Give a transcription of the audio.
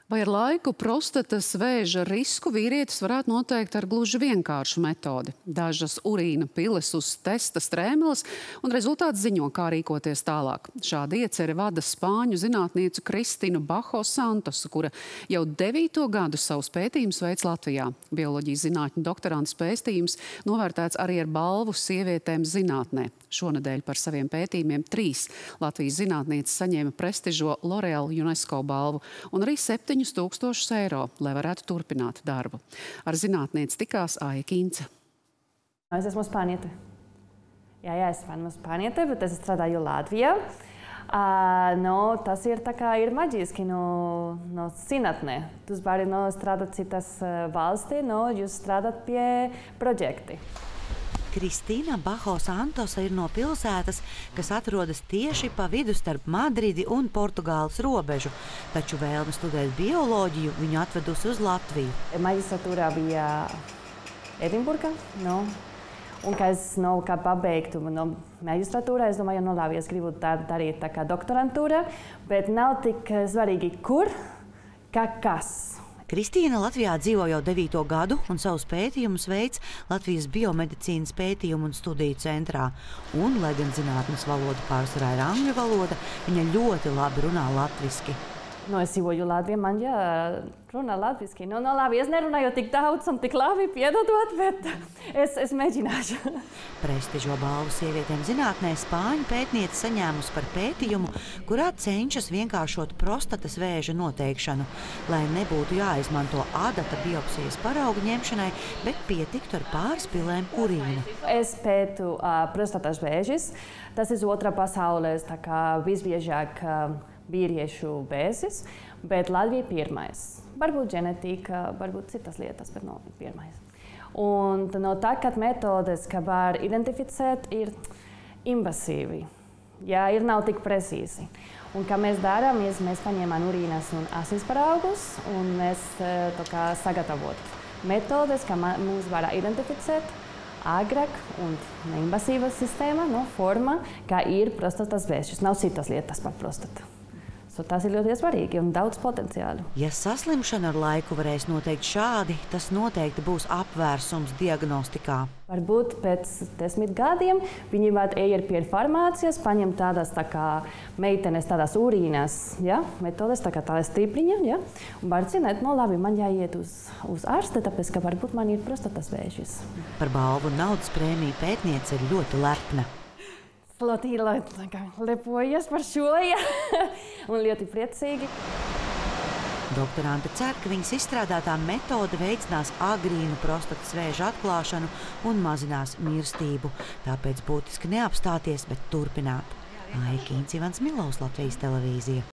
Vai ar laiku prostatas vēža risku vīrietis varētu noteikt ar gluži vienkāršu metodi? Dažas urīna piles uz testa strēmeles un rezultāts ziņo, kā rīkoties tālāk. Šādi ieceri vada spāņu zinātniece Kristīnu Bajo Santosu, kura jau 9. gadu savus pētījumus veic Latvijā. Bioloģijas zinātņu doktorantes pētījums novērtēts arī ar balvu sievietēm zinātnē. Šonedēļ par saviem pētījumiem 3 Latvijas zinātnieces saņēma prestižo L'Oreal UNESCO balvu un arī 7,000 eiro, lai varētu turpināt darbu. Ar zinātnieci tikās Aija Kince. Es esmu spāniete. Jā, es esmu spāniete, bet es strādāju Latvijā. Tas ir tā kā ir maģiski no zinātnē. Jūs vari strādāt citas valstī, jūs strādāt pie projekti. Kristīna Bajo Santosa ir no pilsētas, kas atrodas tieši pa vidu starp Madridi un Portugāles robežu, taču vēlme studēt bioloģiju viņu atvedusi uz Latviju. Maģistratūrā bija Edinburgā, un kad es pabeigtu maģistratūrā, es domāju, labi, es gribu darīt tā kā doktorantūra, bet nav tik svarīgi, kur, kā kas. Kristīna Latvijā dzīvo jau 9. gadu un savus pētījumus veic Latvijas biomedicīnas pētījumu un studiju centrā. Un, lai gan zinātnes valoda pārsvarā ir angļu valoda, viņa ļoti labi runā latviski. Es dzīvoju Latvijā, man runā latviski. Labi, es nerunāju tik daudz un tik labi, piedodot, bet es mēģināšu. Prestižo balvu sievietēm zinātnē spāņu pētniece saņēmusi par pētījumu, kurā cenšas vienkāršot prostatas vēža noteikšanu, lai nebūtu jāizmanto adata biopsijas paraugu ņemšanai, bet pietiktu ar pāris pilēm urīna. Es pētu prostatas vēžis. Tas ir otrā pasaulē, tā kā visbiežāk vīriešu vēzis, bet Latvija pirmais. Varbūt ģenetika, varbūt citas lietas, bet pirmais. Un tā metodes, kā var identificēt, ir invasīvi. Ir nav tik precīzi. Un kā mēs darām, mēs paņemam urīnas un asins paraugus, un mēs sagatavot metodes, kā mums var identificēt agrāk un neinvasīva sistēma, forma, kā ir prostatas vēžis. Nav citas lietas par prostatu. Tas ir ļoti svarīgi un daudz potenciālu. Ja saslimšana ar laiku varēs noteikt šādi, tas noteikti būs apvērsums diagnostikā. Varbūt pēc 10 gadiem viņi var iet pie farmācijas, paņemt tādas meitenes, tādas urīnas metodes, tādas stripliņa, un var zināt, labi, man jāiet uz ārste, tāpēc, ka varbūt man ir prostatas vēžis. Par balvu un naudas prēmiju pētniece ir ļoti lepna. Flotīla lepojas par šo, un ļoti priecīgi. Doktorante cer, ka viņas izstrādātā metode veicinās agrīnu prostatas vēža atklāšanu un mazinās mirstību. Tāpēc būtiski neapstāties, bet turpināt. Aija Kince, Ivans Milovs, Latvijas televīzija.